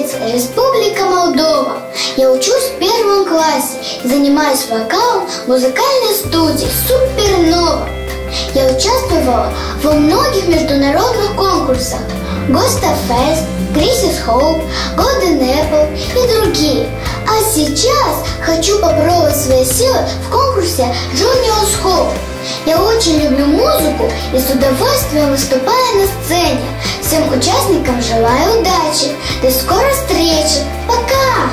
столица – Республика Молдова. Я учусь в 1 классе и занимаюсь вокалом в музыкальной студии «Супернова». Я участвовала во многих международных конкурсах: Госта Фест, Крисис Хоуп, Golden Apple и другие. А сейчас хочу попробовать свои силы в конкурсе Juniors Hope. Я очень люблю музыку и с удовольствием выступаю на сцене. Всем участникам желаю удачи. До скорой встречи. Пока!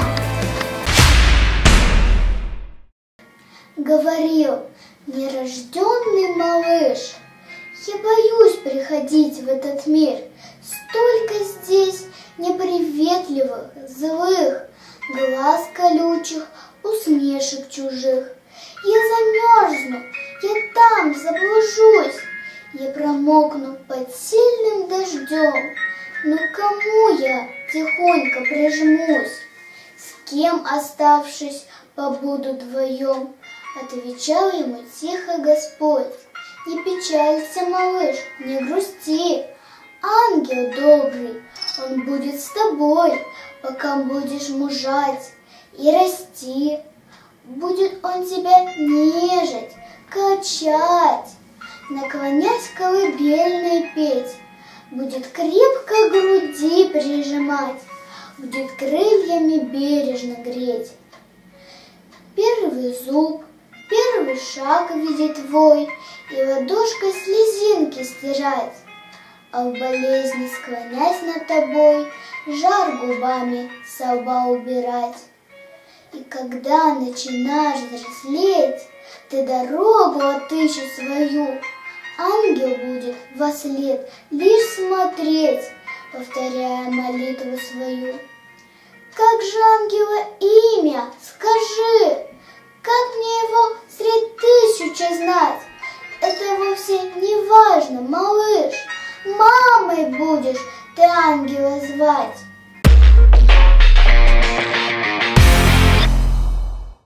Говорил нерожденный малыш: я боюсь приходить в этот мир. Столько здесь неприветливых, злых, глаз колючих, усмешек чужих. Я замерзну, я там заблужусь, я промокну под сильным дождем. Но к кому я тихонько прижмусь? С кем, оставшись, побуду вдвоем? Отвечал ему тихо Господь: не печалься, малыш, не грусти. Ангел добрый, он будет с тобой, пока будешь мужать и расти. Будет он тебя нежить, качать, наклонять колыбельные петь. Будет крепко к груди прижимать, будет крыльями бережно греть. Первый зуб, первый шаг видит твой, и ладошкой слезинки стирать. А в болезни, склонясь над тобой, жар губами со лба убирать. И когда начинаешь взрослеть, ты дорогу отыщешь свою. Ангел будет вослед лишь смотреть, повторяя молитву свою. Как же ангела имя, скажи, как мне его средь тысячи знать? Это вовсе не важно, малыш, мамой будешь ты ангела звать.